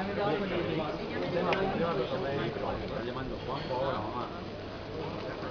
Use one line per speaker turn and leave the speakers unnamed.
Yo me lo tomé y lo está llamando Juanjo ahora, mamá.